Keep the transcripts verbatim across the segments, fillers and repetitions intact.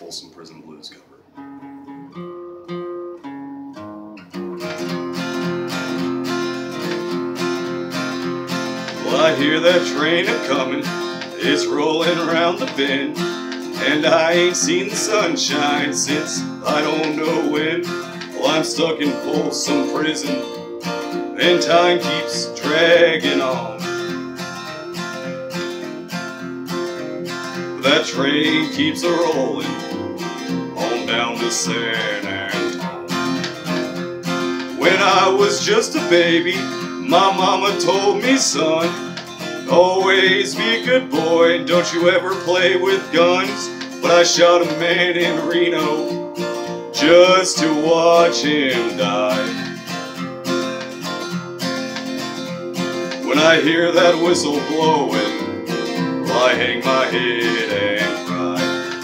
Folsom Prison Blues cover. Well, I hear that train a-comin', it's rolling around the bend, and I ain't seen the sunshine since I don't know when. Well, I'm stuck in Folsom Prison, and time keeps dragging on. That train keeps a-rollin' on down to San Antone. When I was just a baby, my mama told me, son, always be a good boy and don't you ever play with guns. But I shot a man in Reno just to watch him die. When I hear that whistle blowing, well, I hang my head and cry.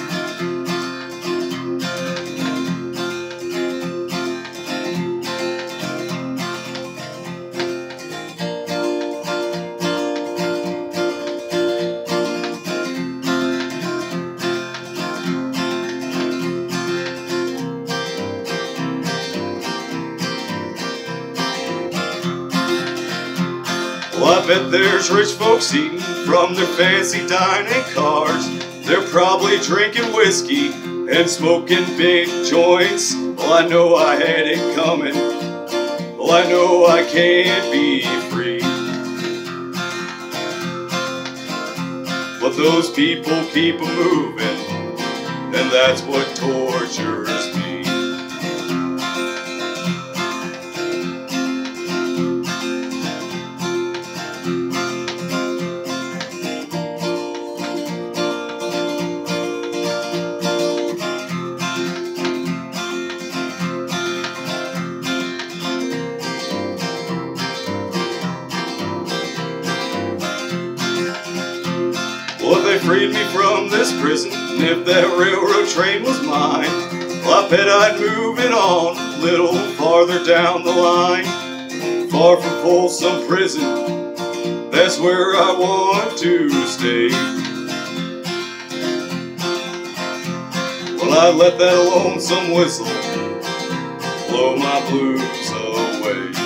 Well, I bet there's rich folks eating from their fancy dining cars. They're probably drinking whiskey and smoking big joints. Well, I know I had it coming. Well, I know I can't be free. But those people keep a-moving, and that's what tortures me. Well, if they freed me from this prison, and if that railroad train was mine, well, I bet I'd move it on a little farther down the line. Far from Folsom Prison, that's where I want to stay. Well, I'd let that lonesome whistle blow my blues away.